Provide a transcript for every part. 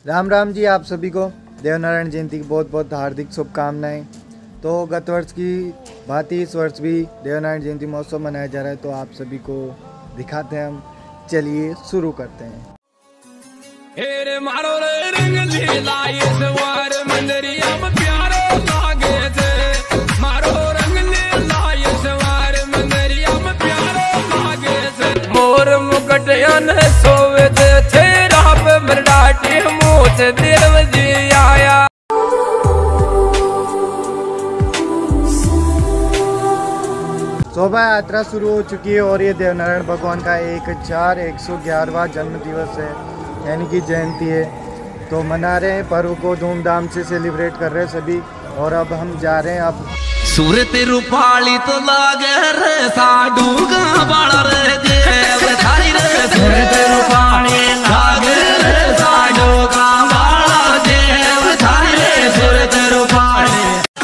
राम राम जी, आप सभी को देवनारायण जयंती की बहुत बहुत हार्दिक शुभकामनाएं। तो गत वर्ष की भांति इस वर्ष भी देवनारायण जयंती महोत्सव मनाया जा रहा है, तो आप सभी को दिखाते हैं हम। चलिए शुरू करते हैं। मोर मुकुट सोवे थे राप मरडाटी मुँह से देव जी आया। शोभा यात्रा शुरू हो चुकी है और ये देवनारायण भगवान का 111वां जन्म दिवस है, यानी कि जयंती है। तो मना रहे हैं, पर्व को धूमधाम से सेलिब्रेट कर रहे हैं सभी। और अब हम जा रहे हैं अब सूरत रूपाली तो लागे रे साडू का बाड़ा रे देव थारी रे सूरत रूपाली लागे रे साडू का बाड़ा देव थारी रे सूरत रूपाली।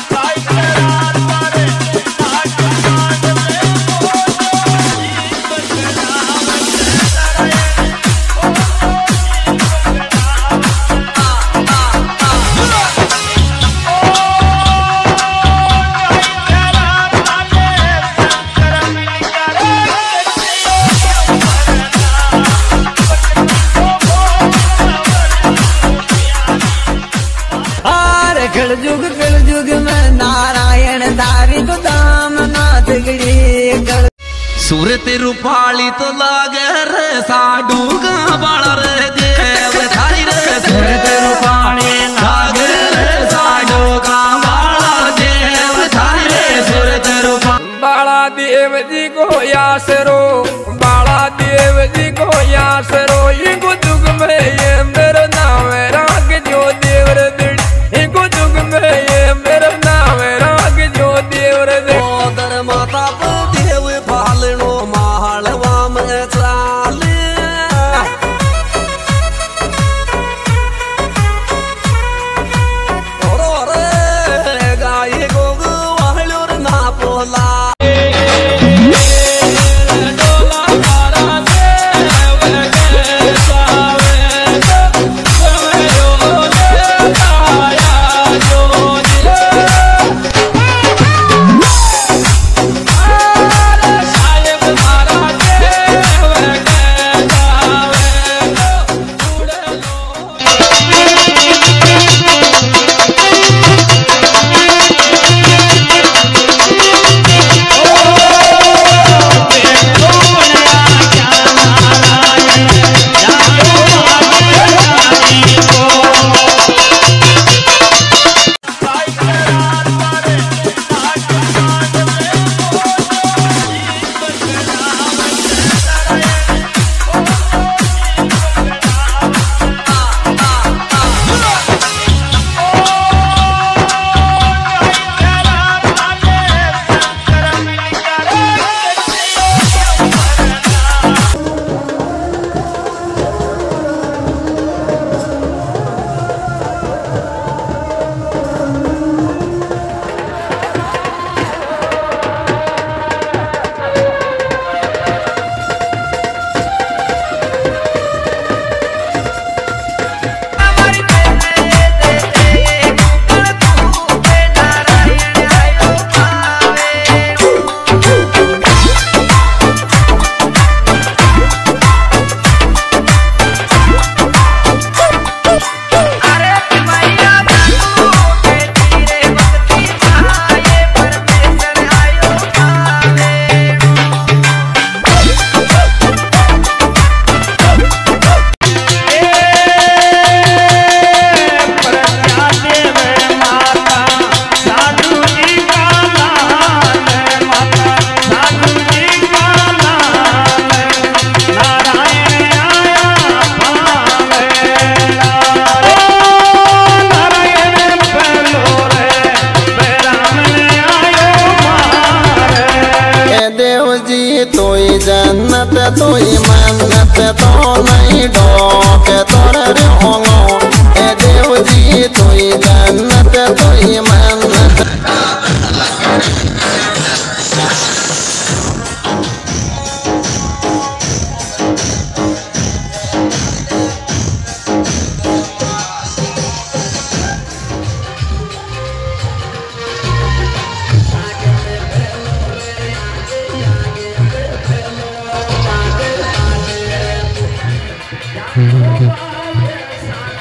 कल युग में नारायण दारी को दाम नाथ गड़ी। सूरत रूपाली तो लागे रे साडू का बाड़ा रे देव थारी रे सूरत रूपाली लागे रे साडू का बाड़ा देव थारी रे सूरत रूपाली। बाला देव जी को यासरो, बाला देव जी को यासरो। इनको दुख में ये मेरा नाम है राग जो देवर दिल। इनको दुख में ये मेरा नाम है राग जो देवर दिल। ओदर माता देव पालनो मालवा में चाले। और गाय गोग वालोर ना पोला।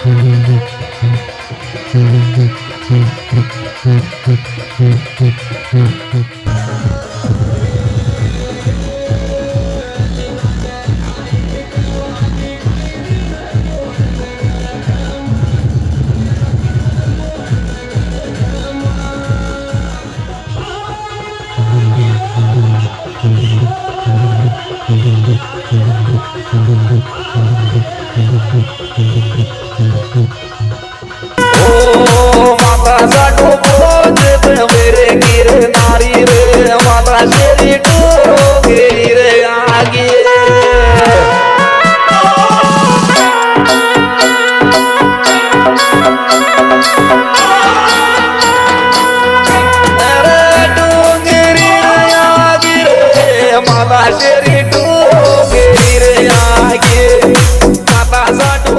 माता साडू बोझ मेरे गिरनारी रे माता शेरी टोगेरी रे आगे टोगेरी रे आगे रे माता शेरी टोगेरी रे आगे माता साडू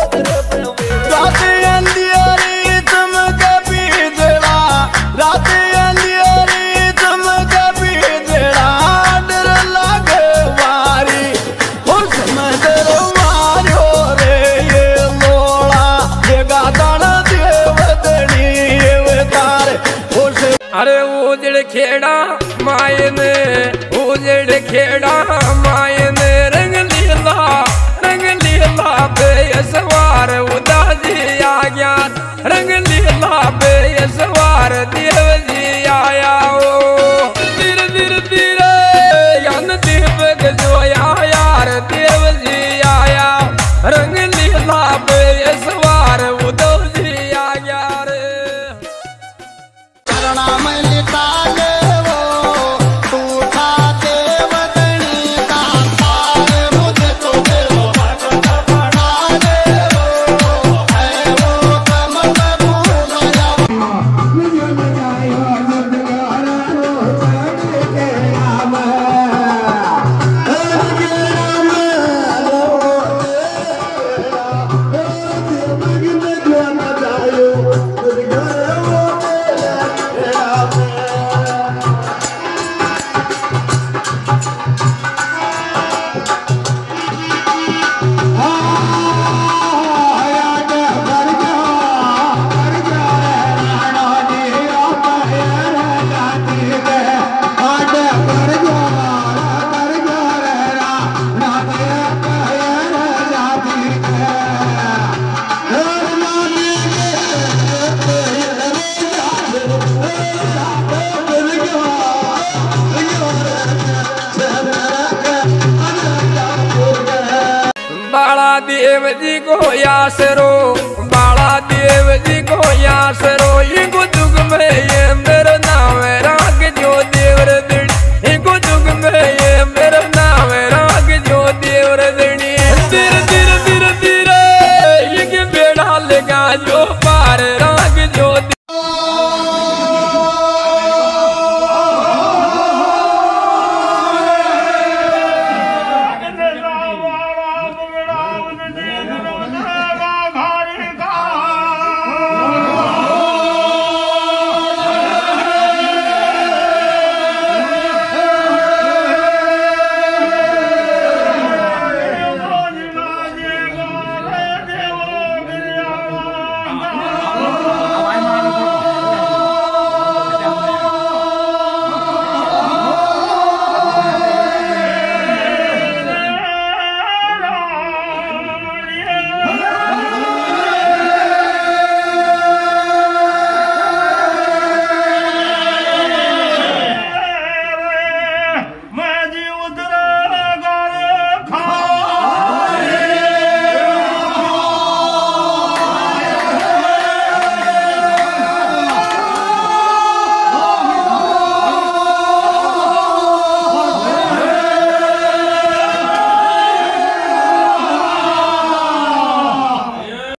अरे उजड़ खेड़ा माए ने उजड़ खेड़ा माए ने रंग लीला बेसवार उदासी आ गया रंग लीला बेसवार देव जी आया ओ धीरे धीरे धीरे यान दीपक जोया यार देव जी आया रंग लीला बेसवार उदासी आ गया रे देव जी को आसरो